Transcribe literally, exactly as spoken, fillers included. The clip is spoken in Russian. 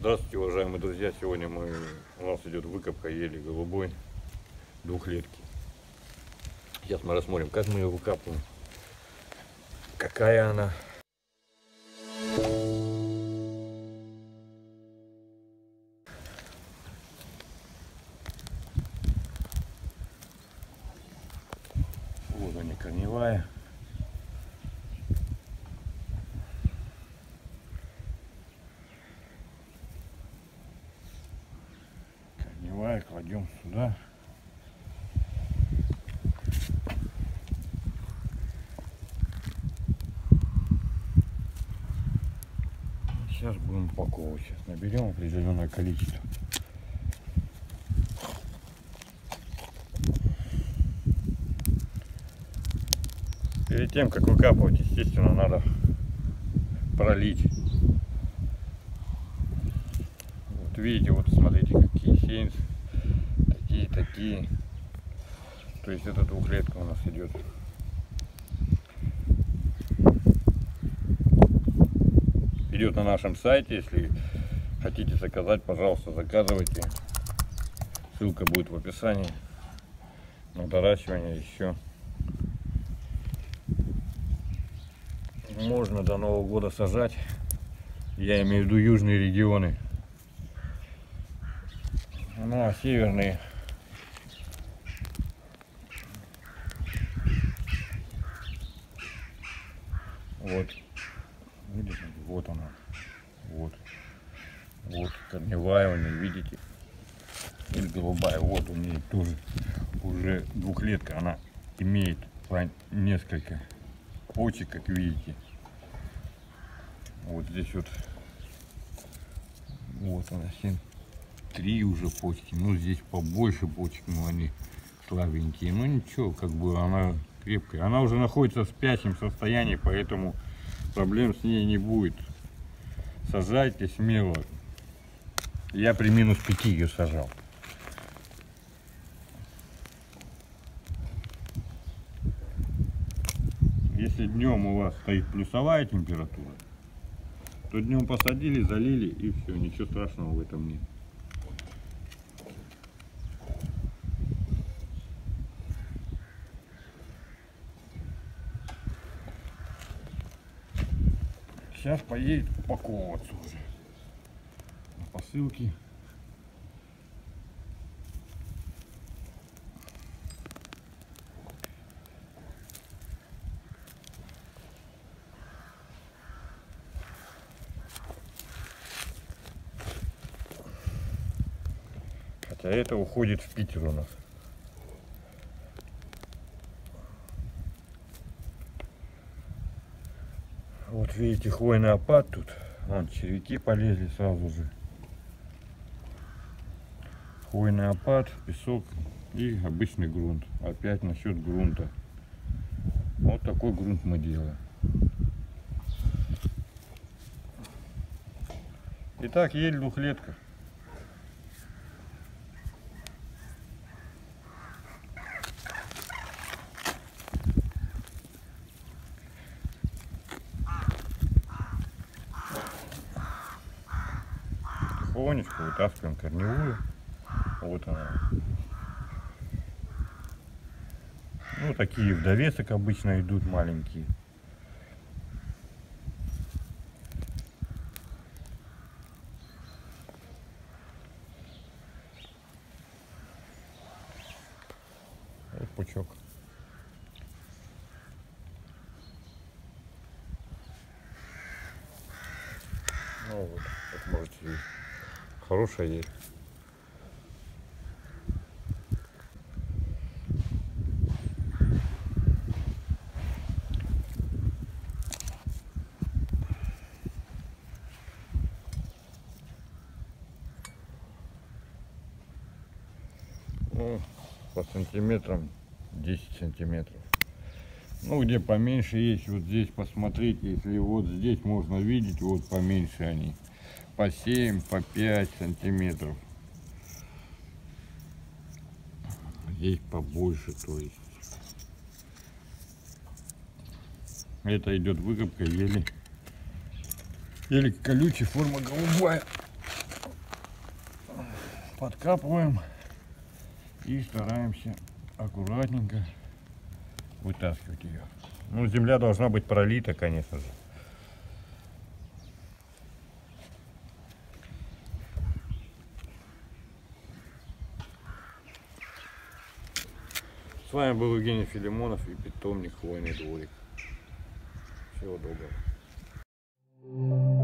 Здравствуйте, уважаемые друзья! Сегодня мы, у нас идет выкопка ели голубой двухлетки. Сейчас мы рассмотрим, как мы ее выкапываем, какая она. Вот она, корневая. Корневая кладем сюда. Сейчас будем упаковывать. Сейчас наберем определенное количество. Перед тем, как выкапывать, естественно, надо пролить. Вот видите, вот смотрите, какие сеянцы, такие, такие. То есть эта двухлетка у нас идет. Идет на нашем сайте. Если хотите заказать, пожалуйста, заказывайте. Ссылка будет в описании на доращивание еще. Можно до Нового года сажать. Я имею в виду южные регионы. Ну а северные вот. Видите? Вот она. Вот. Вот корневая у нее, видите? Или голубая. Вот у нее тоже уже двухлетка. Она имеет по несколько почек, как видите. Вот здесь вот. Вот она, семь. Три уже почки. Ну здесь побольше почек, но они слабенькие. Ну ничего, как бы она крепкая. Она уже находится в спящем состоянии, поэтому проблем с ней не будет. Сажайте смело. Я при минус пяти ее сажал. Если днем у вас стоит плюсовая температура, то днем посадили, залили и все, ничего страшного в этом нет. Сейчас поедет упаковываться уже на посылке. Хотя это уходит в Питер у нас. Вот видите, хвойный опад тут. Вон червяки полезли сразу же. Хвойный опад, песок и обычный грунт. Опять насчет грунта. Вот такой грунт мы делаем. Итак, ель двухлетка. Потихонечку вытаскиваем корневую. Вот она. Ну, такие в довесок обычно идут маленькие. Вот пучок. Ну вот, как можете видеть. Хорошая ель. Ну, по сантиметрам десять сантиметров. Ну, где поменьше есть, вот здесь посмотрите, если вот здесь можно видеть, вот поменьше они. По семь, по пять сантиметров. Здесь побольше, то есть. Это идет выкопка ели. Ели колючая, форма голубая. подкапываем и стараемся аккуратненько вытаскивать ее. Ну, земля должна быть пролита, конечно же. С вами был Евгений Филимонов и питомник Хвойный дворик. Всего доброго.